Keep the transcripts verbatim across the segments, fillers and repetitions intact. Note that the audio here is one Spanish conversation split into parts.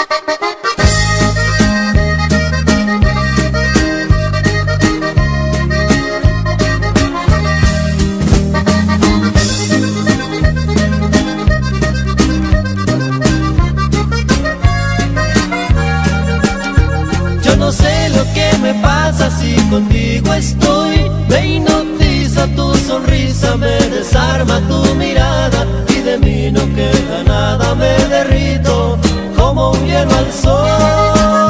No sé lo que me pasa si contigo estoy. Me hipnotiza tu sonrisa, me desarma tu mirada y de mí no queda nada. Me derrito como un hielo al sol.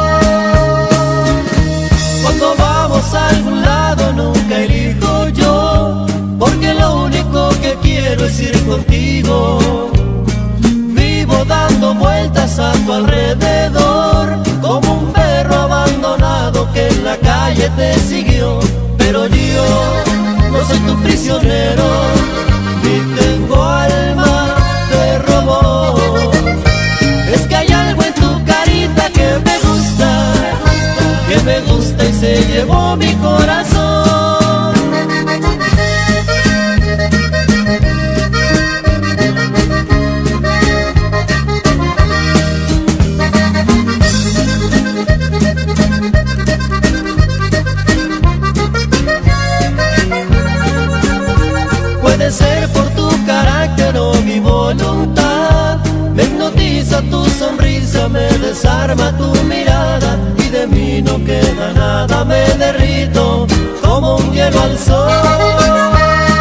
Cuando vamos a algún lado nunca elijo yo, porque lo único que quiero es ir contigo. Vivo dando vueltas a tu alrededor como un perro abandonado que en la calle te siguió. Pero yo no soy tu prisionero, ni tengo alma de robot. Es que hay algo en tu carita que me gusta, que me gusta y se llevó mi corazón. Puede ser por tu carácter o mi voluntad. Me hipnotiza tu sonrisa, me desarma tu mirada y de mí no queda nada. Me derrito como un hielo al sol.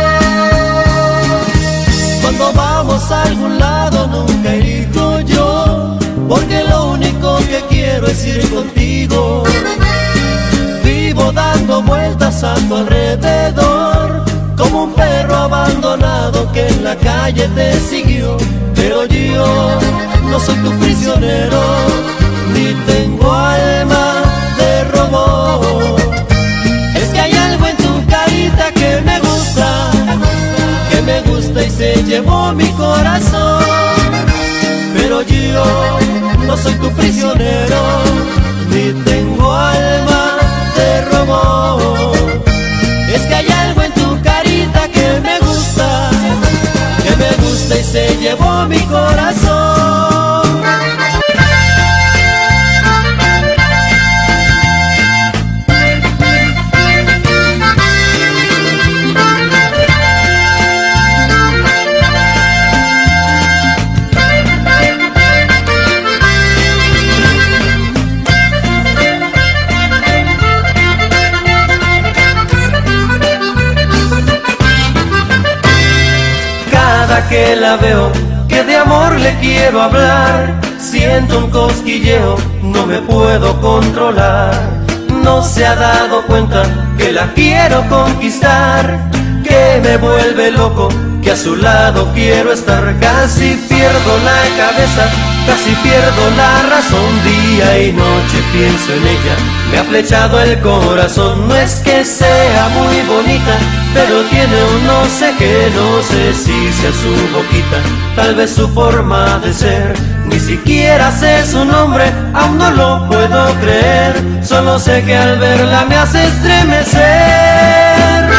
Cuando vamos a algún lado nunca elijo yo, porque lo único que quiero es ir contigo. Vivo dando vueltas a tu alrededor como un perro abandonado que en la calle te siguió. Pero yo no soy tu prisionero, ni tengo alma de robot. Es que hay algo en tu carita que me gusta, que me gusta y se llevó mi corazón. Pero yo no soy tu prisionero, ni tengo alma de robot. Es que hay algo en tu carita que me gusta, que me gusta y se llevó mi corazón. Que la veo, que de amor le quiero hablar, siento un cosquilleo, no me puedo controlar. No se ha dado cuenta que la quiero conquistar, que me vuelve loco, que a su lado quiero estar. Casi pierdo la cabeza, casi pierdo la razón. Día y noche pienso en ella, me ha flechado el corazón. No es que sea muy bonita, pero tiene un no sé qué, no sé si sea su boquita, tal vez su forma de ser. Ni siquiera sé su nombre, aún no lo puedo creer. Solo sé que al verla me hace estremecer.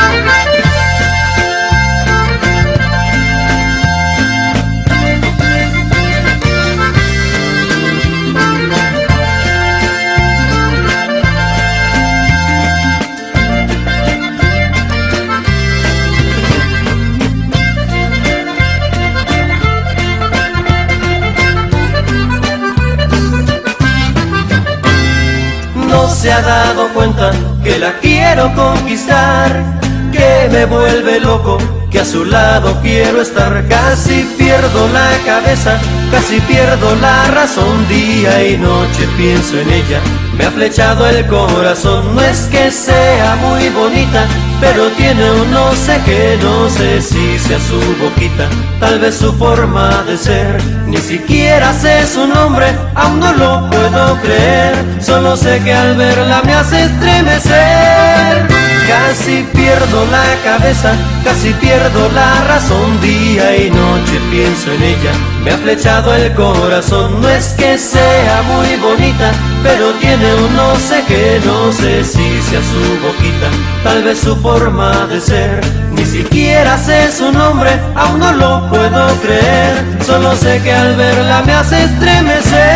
Se ha dado cuenta que la quiero conquistar, que me vuelve loco, que a su lado quiero estar. Casi pierdo la cabeza, casi pierdo la razón. Día y noche pienso en ella, me ha flechado el corazón. No es que sea muy bonita, pero tiene un no sé qué, no sé si sea su boquita, tal vez su forma de ser. Ni siquiera sé su nombre, aún no lo puedo creer. Solo sé que al verla me hace estremecer. Casi pierdo la cabeza, casi pierdo la razón. Día y noche pienso en ella, me ha flechado el corazón. No es que sea muy bonita, pero tiene un no sé qué, no sé si sea su boquita, tal vez su forma de ser. Ni siquiera sé su nombre, aún no lo puedo creer. Solo sé que al verla me hace estremecer.